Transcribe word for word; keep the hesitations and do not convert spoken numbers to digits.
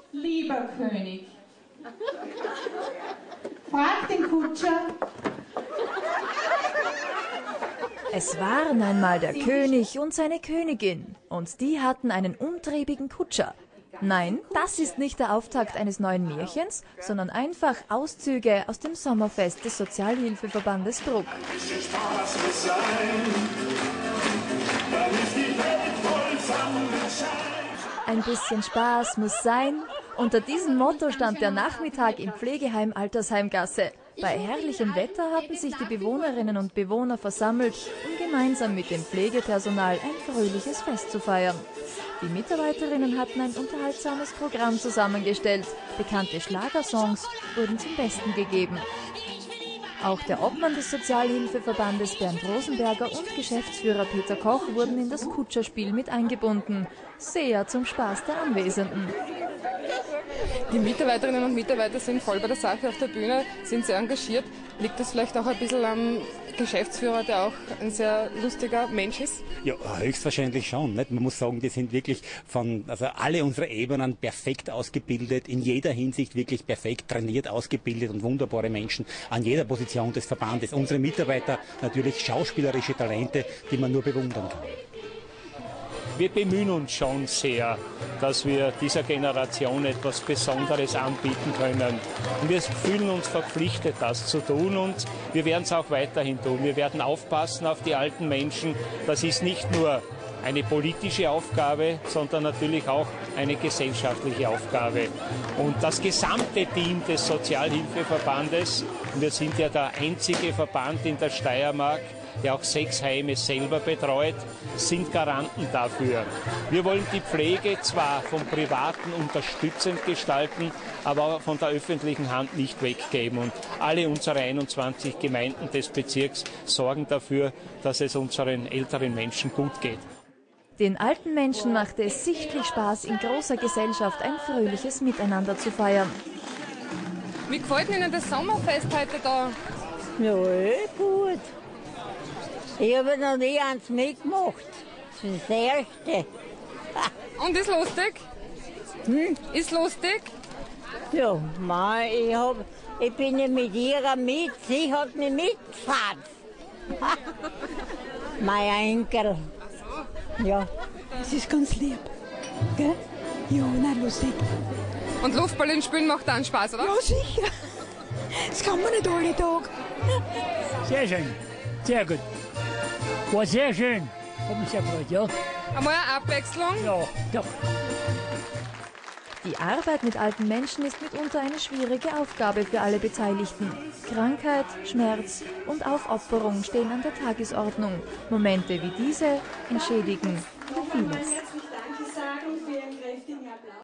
Lieber König, frag den Kutscher. Es waren einmal der König und seine Königin und die hatten einen umtriebigen Kutscher. Nein, das ist nicht der Auftakt eines neuen Märchens, sondern einfach Auszüge aus dem Sommerfest des Sozialhilfeverbandes Bruck. Ein bisschen Spaß muss sein. Unter diesem Motto stand der Nachmittag im Pflegeheim Altersheimgasse. Bei herrlichem Wetter hatten sich die Bewohnerinnen und Bewohner versammelt, um gemeinsam mit dem Pflegepersonal ein fröhliches Fest zu feiern. Die Mitarbeiterinnen hatten ein unterhaltsames Programm zusammengestellt. Bekannte Schlagersongs wurden zum Besten gegeben. Auch der Obmann des Sozialhilfeverbandes Bernd Rosenberger und Geschäftsführer Peter Koch wurden in das Kutscherspiel mit eingebunden. Sehr zum Spaß der Anwesenden. Die Mitarbeiterinnen und Mitarbeiter sind voll bei der Sache auf der Bühne, sind sehr engagiert. Liegt das vielleicht auch ein bisschen am Geschäftsführer, der auch ein sehr lustiger Mensch ist? Ja, höchstwahrscheinlich schon. Nicht? Man muss sagen, die sind wirklich von, also alle unsere Ebenen perfekt ausgebildet, in jeder Hinsicht wirklich perfekt trainiert, ausgebildet und wunderbare Menschen an jeder Position des Verbandes. Unsere Mitarbeiter natürlich schauspielerische Talente, die man nur bewundern kann. Wir bemühen uns schon sehr, dass wir dieser Generation etwas Besonderes anbieten können. Und wir fühlen uns verpflichtet, das zu tun, und wir werden es auch weiterhin tun. Wir werden aufpassen auf die alten Menschen. Das ist nicht nur eine politische Aufgabe, sondern natürlich auch eine gesellschaftliche Aufgabe. Und das gesamte Team des Sozialhilfeverbandes, und wir sind ja der einzige Verband in der Steiermark, der auch sechs Heime selber betreut, sind Garanten dafür. Wir wollen die Pflege zwar vom Privaten unterstützend gestalten, aber von der öffentlichen Hand nicht weggeben. Und alle unsere einundzwanzig Gemeinden des Bezirks sorgen dafür, dass es unseren älteren Menschen gut geht. Den alten Menschen machte es sichtlich Spaß, in großer Gesellschaft ein fröhliches Miteinander zu feiern. Wie gefällt Ihnen das Sommerfest heute da? Ja, eh gut. Ich habe noch nie eins mitgemacht. Das ist das Erste. Und ist lustig? Hm? Ist lustig? Ja, Mann, ich, hab, ich bin ja mit ihrer mit. Sie hat mich mitgefahren. Mein Enkel. Ja. Das ist ganz lieb. Gell? Ja, na lustig. Und Luftballon spielen macht dann Spaß, oder? Ja, sicher. Das kann man nicht alle Tage. Sehr schön. Sehr gut. War sehr schön. Hat mich sehr gefreut, ja. Einmal eine Abwechslung? Ja, doch. Die Arbeit mit alten Menschen ist mitunter eine schwierige Aufgabe für alle Beteiligten. Krankheit, Schmerz und Aufopferung stehen an der Tagesordnung. Momente wie diese entschädigen für vieles.